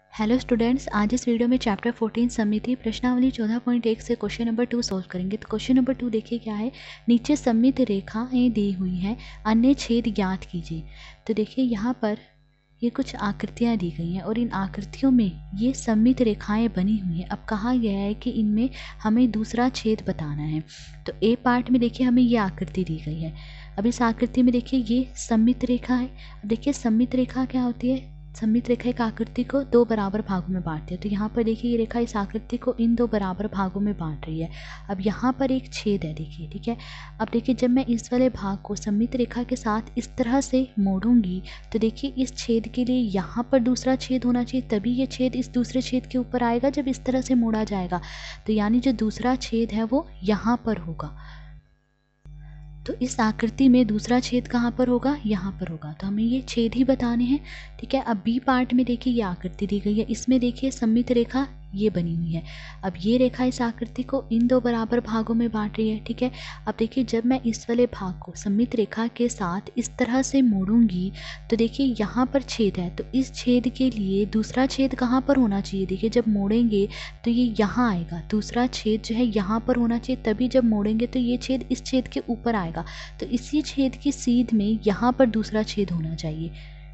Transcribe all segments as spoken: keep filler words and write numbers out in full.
Hello students, आज इस video में चैप्टर फोर्टीन सममिति प्रश्नावली चौदह पॉइंट एक से क्वेश्चन नंबर टू सॉल्व करेंगे। तो क्वेश्चन नंबर टू देखिए क्या है। नीचे सममित रेखाएं दी हुई हैं, अन्य छेद ज्ञात कीजिए। तो देखिए यहाँ पर ये कुछ आकृतियाँ दी गई हैं और इन आकृतियों में ये सममित रेखाएं बनी हुई हैं। अब कहा गया है कि इनमें हमें दूसरा छेद बताना है। तो ए पार्ट में देखिए हमें ये आकृति दी गई है। अब इस आकृति में देखिए ये सममित रेखा है। अब देखिए सममित रेखा क्या होती है। सममित रेखा एक आकृति को दो बराबर भागों में बांटती है। तो यहाँ पर देखिए ये रेखा इस आकृति को इन दो बराबर भागों में बांट रही है। अब यहाँ पर एक छेद है देखिए, ठीक है। अब देखिए जब मैं इस वाले भाग को सममित रेखा के साथ इस तरह से मोड़ूंगी तो देखिए इस छेद के लिए यहाँ पर दूसरा छेद होना चाहिए, तभी ये छेद इस दूसरे छेद के ऊपर आएगा जब इस तरह से मोड़ा जाएगा। तो यानी जो दूसरा छेद है वो यहाँ पर होगा। तो इस आकृति में दूसरा छेद कहाँ पर होगा, यहाँ पर होगा। तो हमें ये छेद ही बताने हैं, ठीक है। अब बी पार्ट में देखिए ये आकृति दी गई है, इसमें देखिए सममित रेखा ये बनी हुई है। अब ये रेखा इस आकृति को इन दो बराबर भागों में बांट रही है, ठीक है। अब देखिए जब मैं इस वाले भाग को सममित रेखा के साथ इस तरह से मोड़ूंगी तो देखिए यहाँ पर छेद है। तो इस छेद के लिए दूसरा छेद कहाँ पर होना चाहिए, देखिए जब मोड़ेंगे तो ये यहाँ आएगा। दूसरा छेद जो है यहाँ पर होना चाहिए, तभी जब मोड़ेंगे तो ये छेद इस छेद के ऊपर आएगा। तो इसी छेद की सीध में यहाँ पर दूसरा छेद होना चाहिए।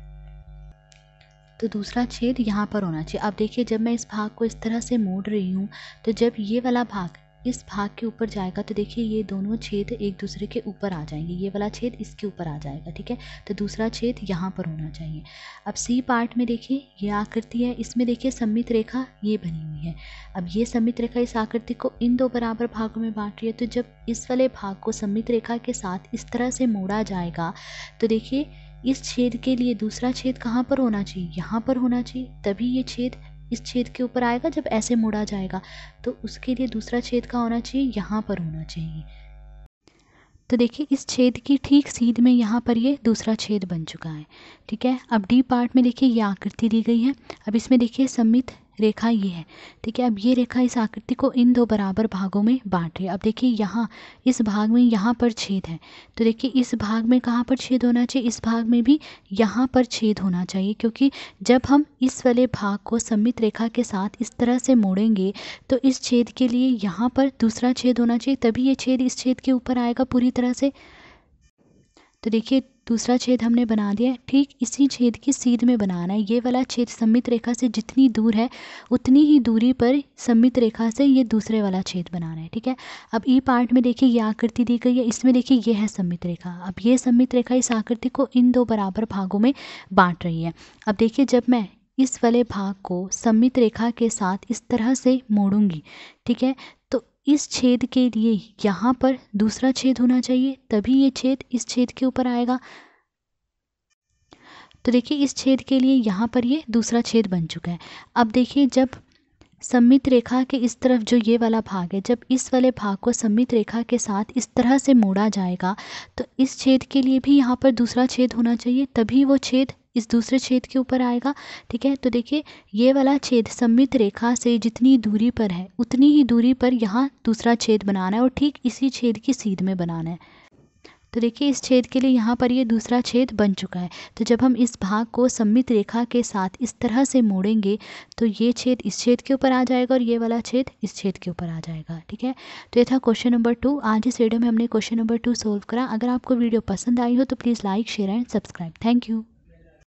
तो दूसरा छेद यहाँ पर होना चाहिए। अब देखिए जब मैं इस भाग को इस तरह से मोड़ रही हूँ तो जब ये वाला भाग इस भाग के ऊपर जाएगा तो देखिए ये दोनों छेद एक दूसरे के ऊपर आ जाएंगे। ये वाला छेद इसके ऊपर आ जाएगा, ठीक है। तो दूसरा छेद यहाँ पर होना चाहिए। अब सी पार्ट में देखिए ये आकृति है, इसमें देखिए सममित रेखा ये बनी हुई है। अब ये सममित रेखा इस आकृति को इन दो बराबर भागों में बांट रही है। तो जब इस वाले भाग को सममित रेखा के साथ इस तरह से मोड़ा जाएगा तो देखिए इस छेद के लिए दूसरा छेद कहाँ पर होना चाहिए, यहाँ पर होना चाहिए, तभी ये छेद इस छेद के ऊपर आएगा जब ऐसे मोड़ा जाएगा। तो उसके लिए दूसरा छेद कहाँ होना चाहिए, यहाँ पर होना चाहिए। तो देखिए इस छेद की ठीक सीध में यहाँ पर ये दूसरा छेद बन चुका है, ठीक है। अब डी पार्ट में देखिए ये आकृति दी गई है। अब इसमें देखिए सममित रेखा ये है, ठीक है। अब ये रेखा इस आकृति को इन दो बराबर भागों में बांट रही है। अब देखिए यहाँ इस भाग में यहाँ पर छेद है, तो देखिए इस भाग में कहाँ पर छेद होना चाहिए, इस भाग में भी यहाँ पर छेद होना चाहिए। क्योंकि जब हम इस वाले भाग को सममित रेखा के साथ इस तरह से मोड़ेंगे तो इस छेद के लिए यहाँ पर दूसरा छेद होना चाहिए, तभी ये छेद इस छेद के ऊपर आएगा पूरी तरह से। तो देखिए दूसरा छेद हमने बना दिया है। ठीक इसी छेद की सीध में बनाना है। ये वाला छेद सममित रेखा से जितनी दूर है उतनी ही दूरी पर सममित रेखा से ये दूसरे वाला छेद बनाना है, ठीक है। अब ई पार्ट में देखिए ये आकृति दी गई है, इसमें देखिए ये है सममित रेखा। अब ये सममित रेखा इस आकृति को इन दो बराबर भागों में बांट रही है। अब देखिए जब मैं इस वाले भाग को सममित रेखा के साथ इस तरह से मोड़ूंगी, ठीक है, तो इस छेद के लिए यहाँ पर दूसरा छेद होना चाहिए, तभी ये छेद इस छेद के ऊपर आएगा। तो देखिए इस छेद के लिए यहाँ पर ये दूसरा छेद बन चुका है। अब देखिए जब सममित रेखा के इस तरफ जो ये वाला भाग है, जब इस वाले भाग को सममित रेखा के साथ इस तरह से मोड़ा जाएगा तो इस छेद के लिए भी यहाँ पर दूसरा छेद होना चाहिए, तभी वो छेद इस दूसरे छेद के ऊपर आएगा, ठीक है। तो देखिए ये वाला छेद सममित रेखा से जितनी दूरी पर है उतनी ही दूरी पर यहाँ दूसरा छेद बनाना है और ठीक इसी छेद की सीध में बनाना है। तो देखिए इस छेद के लिए यहाँ पर ये दूसरा छेद बन चुका है। तो जब हम इस भाग को सममित रेखा के साथ इस तरह से मोड़ेंगे तो ये छेद इस छेद के ऊपर आ जाएगा और ये वाला छेद इस छेद के ऊपर आ जाएगा, ठीक है। तो ये था क्वेश्चन नंबर टू। आज इस वीडियो में हमने क्वेश्चन नंबर टू सोल्व करा। अगर आपको वीडियो पसंद आई हो तो please like, share and subscribe. Thank you.